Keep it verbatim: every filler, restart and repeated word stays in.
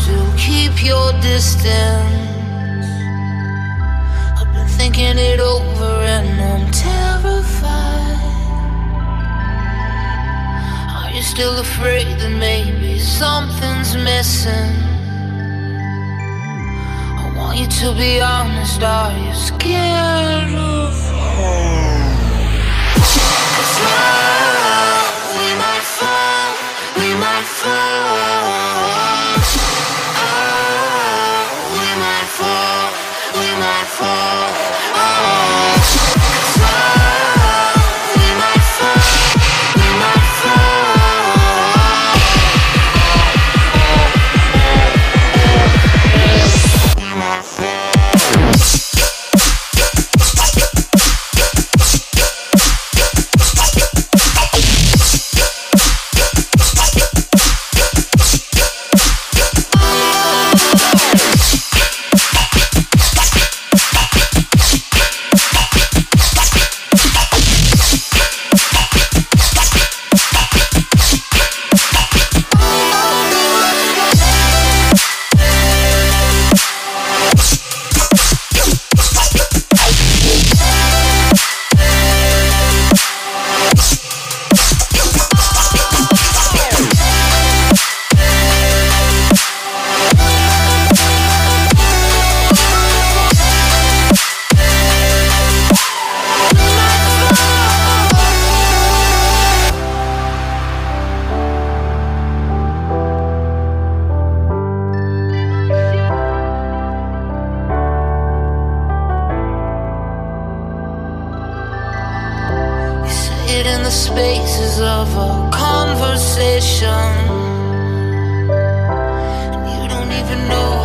still keep your distance? I've been thinking it over and I'm terrified. Are you still afraid that maybe something's missing? I want you to be honest, are you scared of home? 'Cause now we might fall, we might fall. Oh, we might fall, we might fall. Oh, 'cause now we might fall, we might fall. We might fall. In the spaces of a conversation, and you don't even know